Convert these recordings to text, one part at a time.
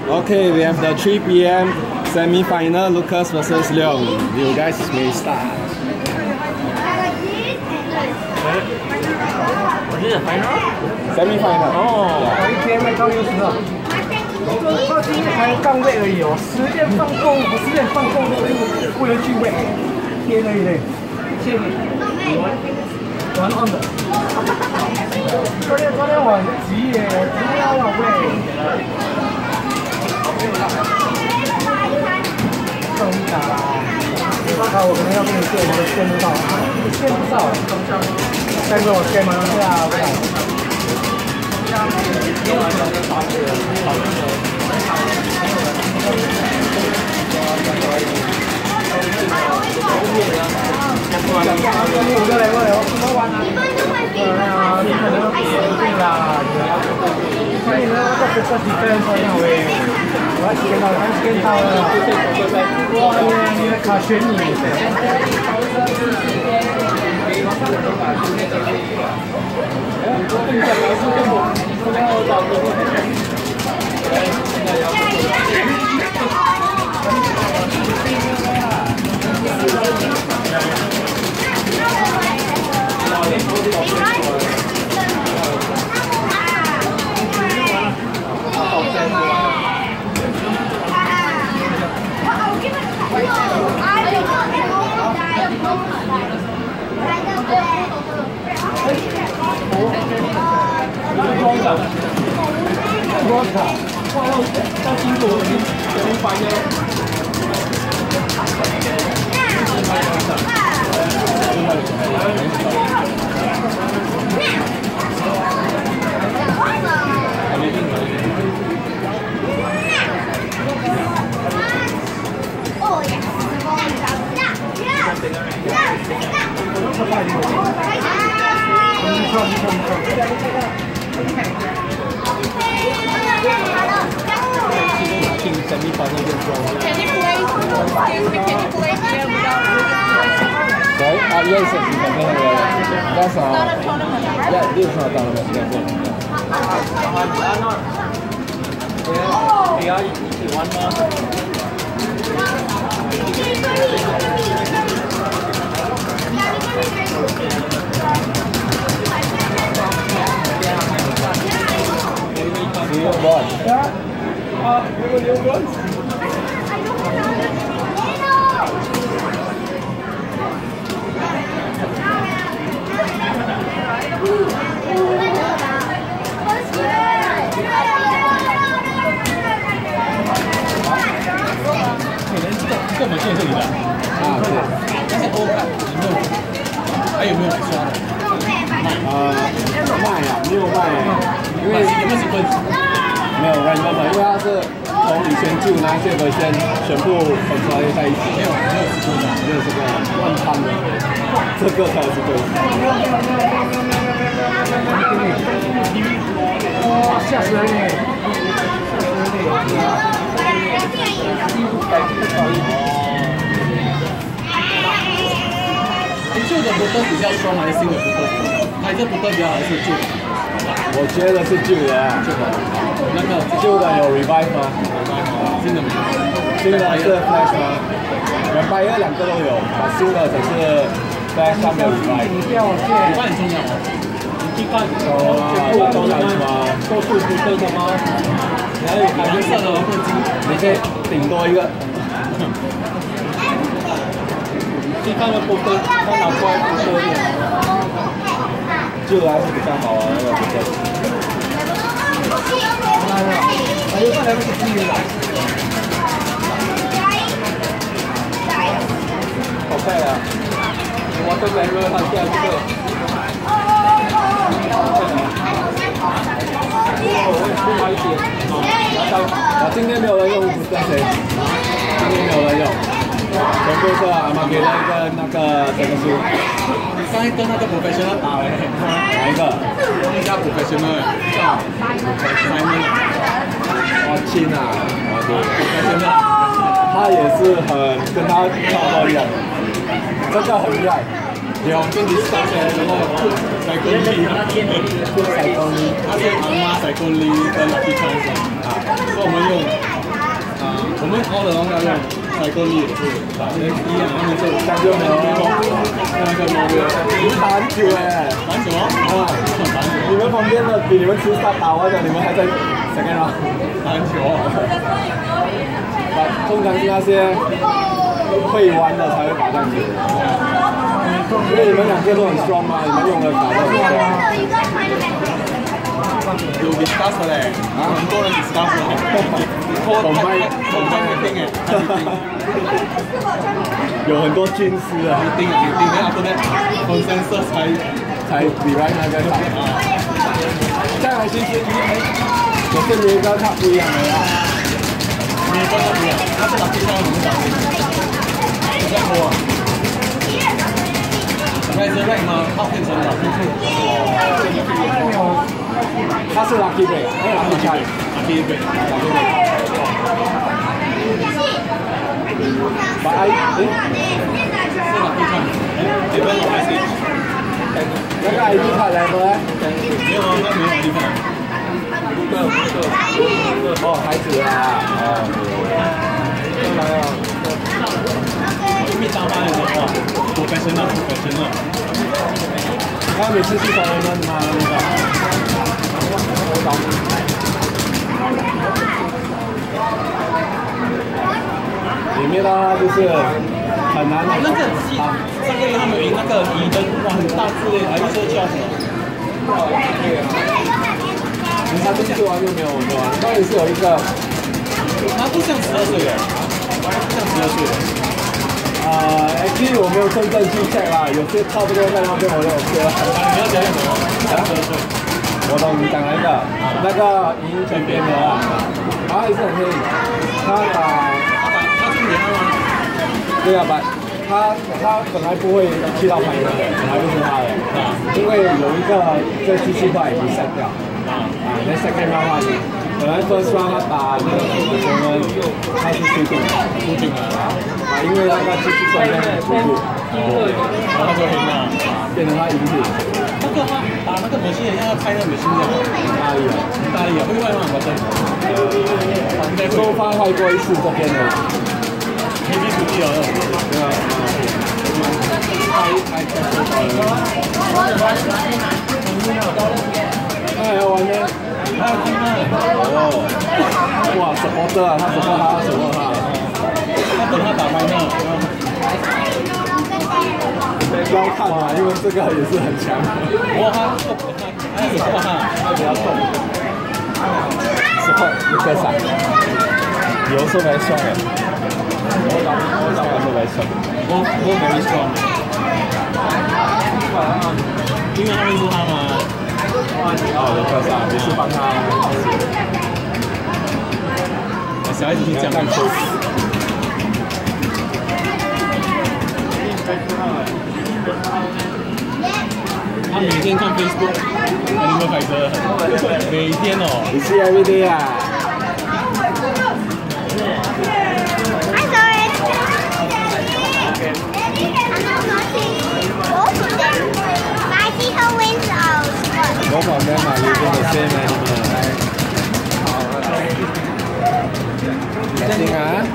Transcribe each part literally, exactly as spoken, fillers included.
Okay, we have the three P M semi-final, Lucas versus Leong. You guys may start. This is the final? Semi-final. Oh. 我一天会到六十了。到今天才杠位而已哦，十点放空，我十点放空，为了聚位，天而已嘞。谢谢你。玩 on 的。昨天昨天我很急耶，我今天要要位。终于打啦！啊，我可能要跟你借，我的线不到，线不到。再跟我借吗？对啊，对啊。五个来过来，怎么玩啊？哎呀，你可能对啦，所以呢，这是这几个人说要喂，我要见到，我要见到了。哇，你的卡选你。我靠！哇，到到金主已经已经翻了。 Can you play? Excuse me, can you play here without Sorry? Uh, yes, yes, you can play here. That's uh, not a tournament? yeah, this is not a tournament. Yes, yes. We are each one more. See you, boy. Yeah. Uh, we will do good. 这门线是你的啊，对。 但是欧卡有没有？还有没有刷的？ 呃，卖啊，没有卖，因为有没有几分？ 没有 random 的，因为它是从以前旧那些的先全部混出来在一起。 没有，没有试过的， 没有这个乱摊的，这个才是对的。 哇，吓死人嘞！吓死人嘞！ 旧的不都比较凶，还是新的不都？还是不都比较好，还是旧的？ 我觉得是旧的， 旧的。那个旧的有 revive 吗？ 新的没有。 新的是 flash 吗 ？revive 两个都有，新的只是 flash 上面有 revive。 你不要我借。 你看很重要哦。你看哦，都干吗？ 都是不对的吗？你还有蓝色的会金， 你可以顶多一个。 去看那波哥，他拿过来不多一点。 旧的还是比较好玩的，我觉得。 来了，哎呦，快来不及了。 好快啊！ 我这边热，他现在这个。 啊，今天没有人用跟谁？今天没有人用，全部是阿妈给了一个那个什么书。 你上一跟那个 professional 打嘞？ 哪一个？ 那家 professional 叫 Simon。 哦，亲啊，哦对 professional。 他也是很跟他差不多一样，这个很厉害。 有跟你上起来然后塞公力， 塞公力， 他是阿妈塞公力跟 Lucky Chance 啊，所以我们用高的那个采购力也是打的一样，他们就讲究没有那个毛病，你们打很久哎， 打什么？啊，很难。 你们旁边的比你们吃打打完了，你们还在 second round， 打很久。 通常是那些会玩的才会打这样子，因为你们两个都很 strong 嘛，你们用的打都很 strong。 有 discuss 嘞，很多人 discuss 嘞， 懂麦懂麦没定哎， 有很多军师啊， 定定定，然后呢，consensus 才才比来那个打啊。再来其实我这里一个他不一样的啦， 你跟他不一样，他是打地上怎么打的？比较多啊。开始 rank 吗？他变成了哦。 他是 lucky break， 哎 lucky charge， lucky break， lucky break。把 I， 哎， 是 lucky charge，这边有 message， 那个 I D 卡来不？ 没有啊，那没有 I D 卡。 哦，孩子啊，哦，当然了。 密搭班的话 ，professional professional。 他每次去找人们嘛，那个。里面呢就是很难的。 那个鸡，上个月他们赢那个乙的，哇，很大只诶，还是说叫什么？ 他这次玩就没有我们玩，当然是有一个， 他不像十二岁的，像十二岁的。 啊 ，actually 我没有真正去 check 啦，有些差不多在那边我就 OK 了。 你要讲什么？十二岁。 我懂你讲那个，那个赢全边的啊，他还是很黑，他打， 他打他是连吗？ 对啊，把他他本来不会去到排名的，本来不是他的，因为有一个这机器块已经删掉，啊，那 second round 话，本来 first round 他打那个普通人，他是输定了， 输定了， 啊，因为那个机器块在输入， 然后他就赢了， 变成他赢定。 那个他打那个美心人要拍那个美心的， 哪里啊？ 哪里啊？会外吗？我真，应该收发坏过一次这边的， 黑皮土地哦， 对啊，拍拍拍收发了。他还要玩呢？ 还有听吗？ 哦，哇，supporter啊，他 support 他 support 他， 他等他打麦呢。 不要看啊，因为这个也是很强。 哇，他他有哇，他比较重。 是会一个闪，有时候来算的，我打我打完都来算。 我我没算。因为他认识他吗？ 哦，有个闪，也是帮他。 小孩子是这样子。他每天看 Facebook， Animal Fighter， 每天哦。 你是 every day 啊？我旁边嘛，你跟我 same animal。你听啊？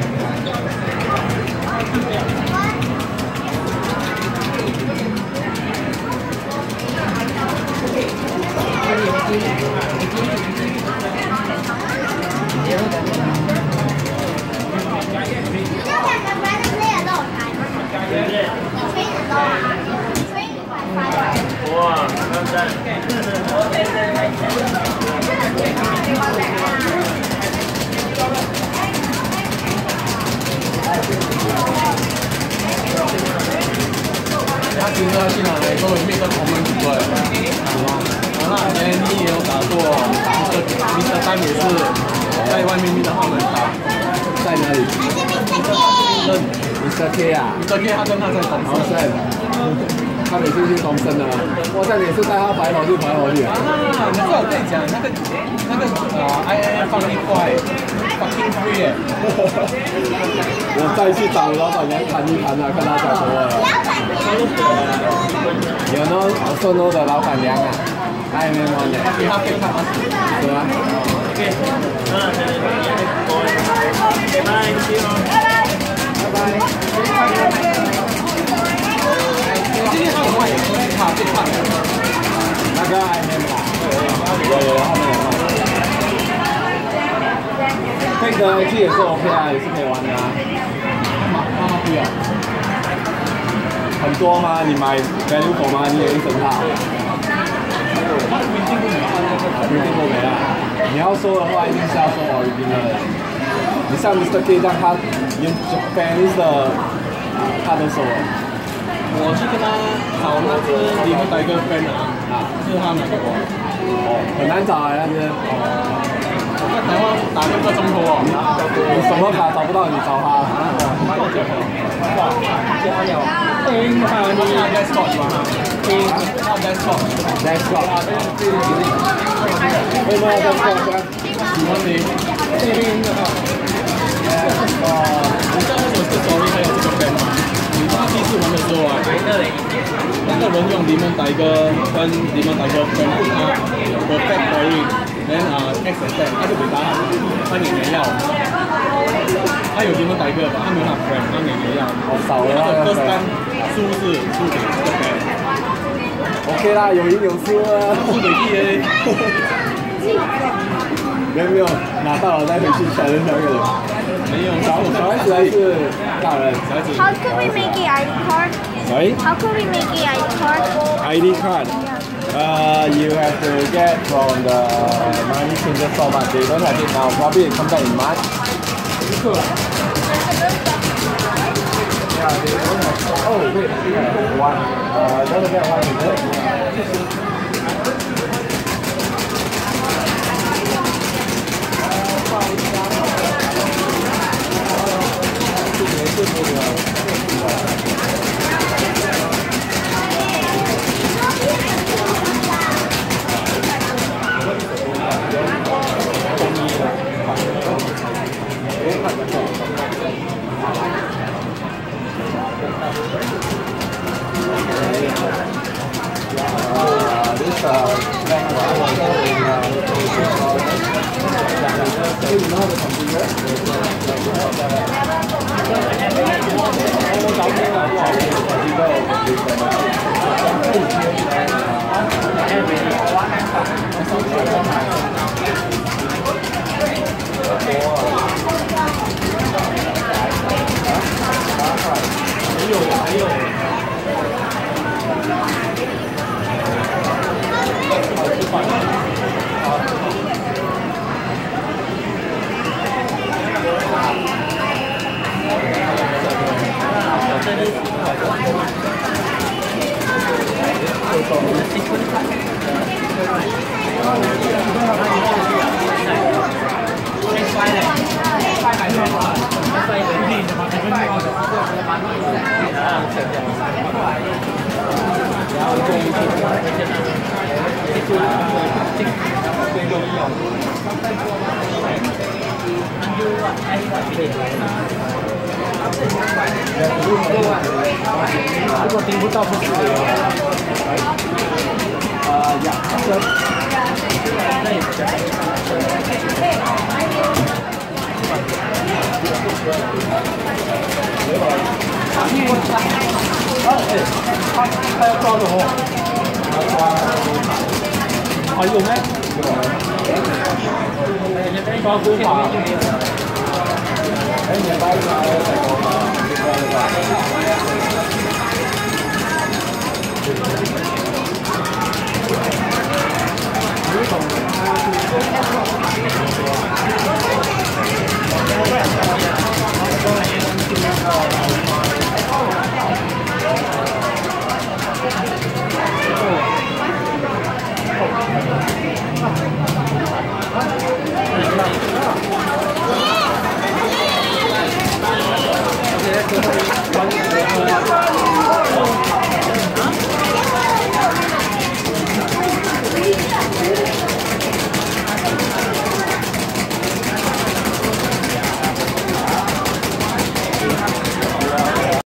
哇，那赞！ 他其实他进来跟我面对同门组队，那年你也有打过，Mister Dan也是在外面遇到他们打， 在哪里认 ？Mister K 啊 ，Mister K 他跟他在同深，他每次去同深的，我在每次带他白跑去白跑去。 啊，你知道我跟你讲，那个那个啊 ，I N 放一块 fucking free 耶！ 我再去找老板娘谈一谈啊，看他讲什么了。有呢，我顺路的老板娘啊，I M M 的， 他给他可以看吗？ 是吗？ OK，那拜拜。 Mac 的 H 也是 OK 啊，也是可以玩的啊。 妈妈不要。 很多吗？你买 value for money 也一整套。 它不一定不没啊， 不一定不没啊。你要说的话，一定是要说 original 的。你像 Mister K 这样，他连 Japanese 的他都收了。 我去跟他找那只你们的一个 friend 啊，啊，就是他买给我。 哦，很难找啊，那边。 我在台湾打六个钟头哦。 你什么卡找不到，你找他。 哇，加油！哎，你看你 desktop 吗？哎 ，desktop。 desktop。为什么要 desktop？ 喜欢你。这边的话，哦，你知道为什么这手里还有这个 pen 吗？你他第一次玩的时候啊，那个人用柠檬打一个跟柠檬打一个 pen 啊 ，perfect pairing，然后啊 X and 他就给他，他也没要。他有柠檬打一个吧，他没有他 friend， 他也没要。 好少了。 他的 first time 输是输给这个 pen。 OK 啦，有赢有输啊。 输给 E A。 没有没有，拿到了再回去才能那个人。 没有， 小小孩子还是大人？小孩子。 How could we make an I D card? Sorry? How could we make an I D card? I D card. Uh, you have to get from the money changer store, but they don't have it now. Probably it comes back in March. Yeah, they don't have. Oh wait, we have one. Uh, don't get one, is it?